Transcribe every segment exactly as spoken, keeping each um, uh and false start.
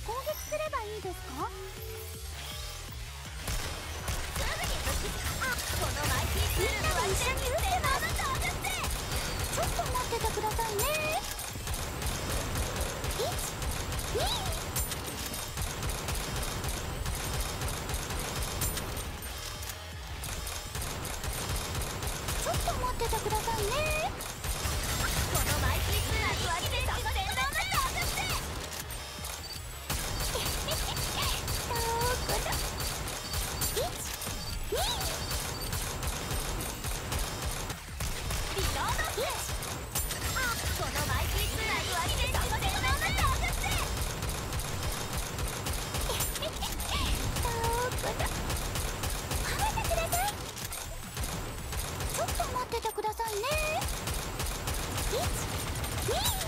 攻撃すればいいですか？すぐにぶつあ、このマイティツールは一緒に打ってます。ちょっと待っててくださいね。いち、に、ちょっと待っててくださいね。このマイティツールは全然のめたどこだ。いち、に、リロード。いち、あ、このマイティツールは全然のめたどこだ。離れてください。ちょっと待っててくださいね。いち、に、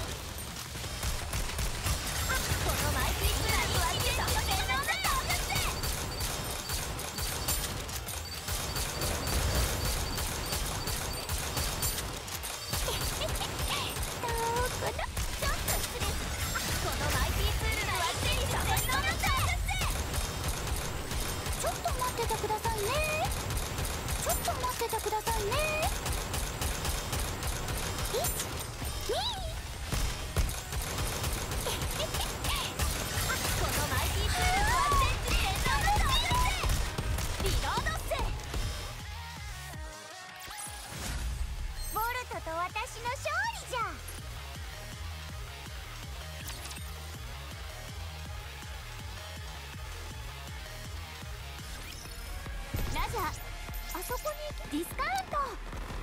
あ、このマイティツールは全然のめたどこだ。ちょっと失礼。このマイティツールは全然のめたちょっと待っててくださいね。ちょっと待っててくださいね。いち、に、あ、このマイティツールは全然のめたリロードっせ。ボルトと私の勝利じゃ。ラジャー、あそこにディスカウント。